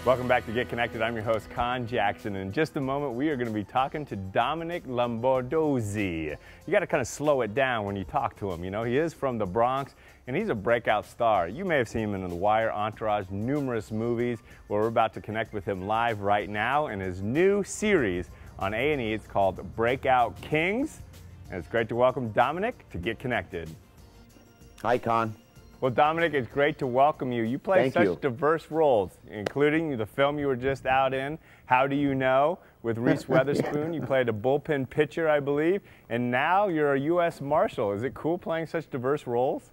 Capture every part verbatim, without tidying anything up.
Welcome back to Get Connected. I'm your host, Conn Jackson. In just a moment, we are going to be talking to Domenick Lombardozzi. You got to kind of slow it down when you talk to him. You know, he is from the Bronx, and he's a breakout star. You may have seen him in The Wire, Entourage, numerous movies. Well, we're about to connect with him live right now in his new series on A and E. It's called Breakout Kings. And it's great to welcome Domenick to Get Connected. Hi, Conn. Well, Domenick, it's great to welcome you. You play Thank such you. diverse roles, including the film you were just out in, How Do You Know, with Reese Witherspoon. You played a bullpen pitcher, I believe, and now you're a U S Marshal. Is it cool playing such diverse roles?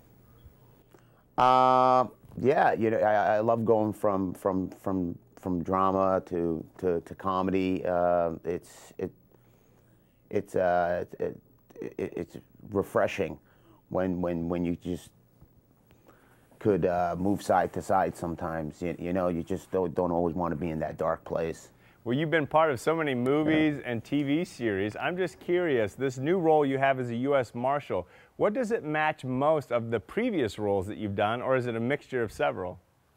Uh, yeah, you know, I, I love going from from from from drama to to, to comedy. Uh, it's it it's uh, it, it, it's refreshing when when when you just could uh, move side to side sometimes. You, you know, you just don't, don't always want to be in that dark place. Well, you've been part of so many movies yeah. and T V series. I'm just curious, this new role you have as a U S Marshal, what does it match most of the previous roles that you've done, or is it a mixture of several?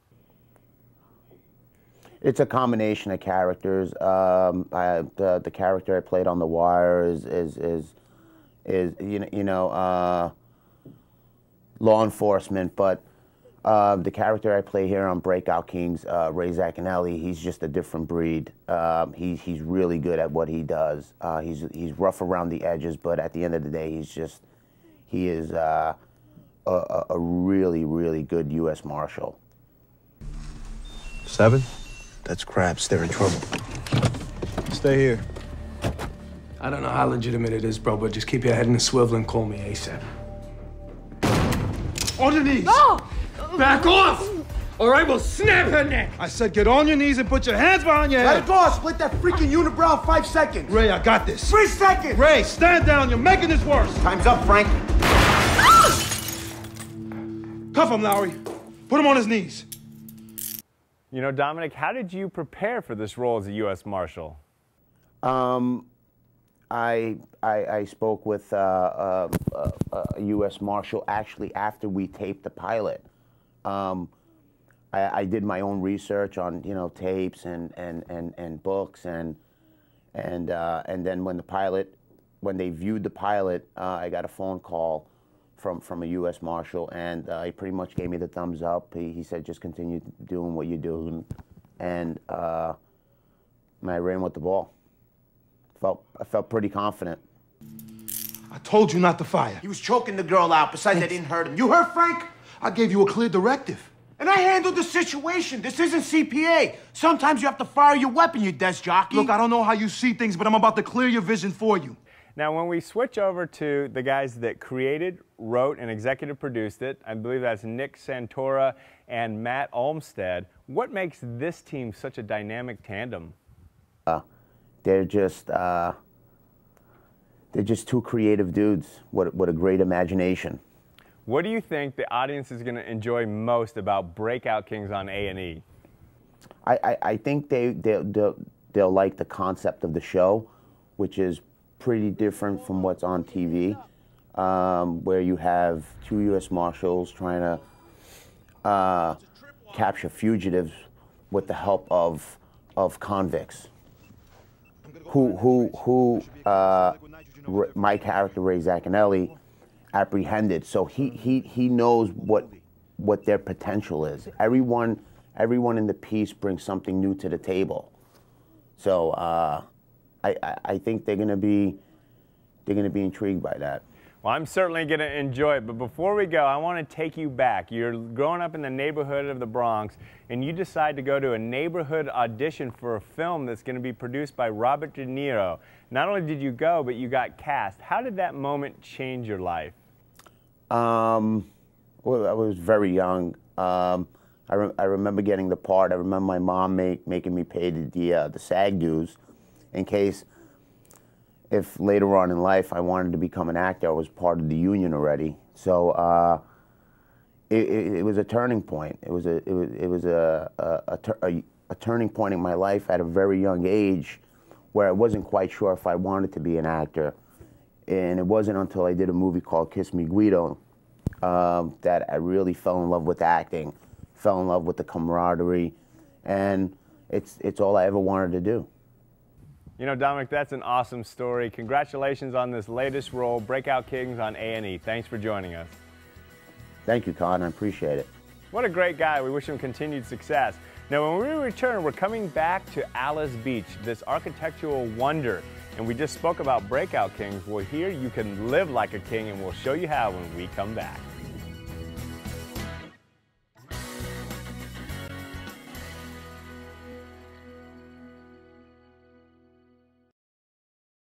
It's a combination of characters. Um, I, the, the character I played on The Wire is, is, is, is you know, you know uh, law enforcement, but Uh, the character I play here on Breakout Kings, uh, Ray Zaccanelli, he's just a different breed. Um, he, he's really good at what he does. Uh, he's, he's rough around the edges, but at the end of the day, he's just, he is uh, a, a really, really good U S Marshal. Seven? That's craps. They're in trouble. Stay here. I don't know how legitimate it is, bro, but just keep your head in the swivel and call me ASAP. On your knees! No! Back off! Or I will snap her neck! I said get on your knees and put your hands behind your head. Let it go! Split that freaking unibrow in five seconds! Ray, I got this. Three seconds! Ray, stand down. You're making this worse. Time's up, Frank. Cuff him, Lowry. Put him on his knees. You know, Domenick, how did you prepare for this role as a U S Marshal? Um, I, I, I spoke with uh, uh, uh, a U S Marshal actually after we taped the pilot. Um, I, I did my own research on, you know, tapes and, and, and, and books, and and uh, and then when the pilot, when they viewed the pilot, uh, I got a phone call from from a U S Marshal, and uh, he pretty much gave me the thumbs up. He, he said, just continue doing what you're doing, and uh, and I ran with the ball. Felt I felt pretty confident. I told you not to fire. He was choking the girl out. Besides, I didn't hurt him. You hurt Frank? I gave you a clear directive. And I handled the situation. This isn't C P A. Sometimes you have to fire your weapon, you desk jockey. Look, I don't know how you see things, but I'm about to clear your vision for you. Now, when we switch over to the guys that created, wrote, and executive produced it, I believe that's Nick Santora and Matt Olmstead, what makes this team such a dynamic tandem? Uh, they're just uh, they're just two creative dudes. What what a great imagination. What do you think the audience is going to enjoy most about Breakout Kings on A and E? I, I, I think they, they, they'll, they'll like the concept of the show, which is pretty different from what's on T V, um, where you have two U S Marshals trying to uh, capture fugitives with the help of, of convicts. Who, who, who uh, my character, Ray Zaccanelli, apprehended, so he he he knows what what their potential is. Everyone everyone in the piece brings something new to the table. So uh, I, I I think they're gonna be they're gonna be intrigued by that. Well, I'm certainly going to enjoy it, but before we go, I want to take you back. You're growing up in the neighborhood of the Bronx, and you decide to go to a neighborhood audition for a film that's going to be produced by Robert De Niro. Not only did you go, but you got cast. How did that moment change your life? Um, well, I was very young. Um, I, re I remember getting the part. I remember my mom make, making me pay the the, uh, the SAG dues, in case if later on in life I wanted to become an actor. I was part of the union already, so uh, it, it, it was a turning point. It was a it was it was a a, a a turning point in my life at a very young age, where I wasn't quite sure if I wanted to be an actor. And it wasn't until I did a movie called Kiss Me Guido um, that I really fell in love with acting, fell in love with the camaraderie, and it's, it's all I ever wanted to do. You know, Domenick, that's an awesome story. Congratulations on this latest role, Breakout Kings on A and E. Thanks for joining us. Thank you, Conn. I appreciate it. What a great guy. We wish him continued success. Now, when we return, we're coming back to Alice Beach, this architectural wonder. And we just spoke about Breakout Kings. Well, here you can live like a king, and we'll show you how when we come back.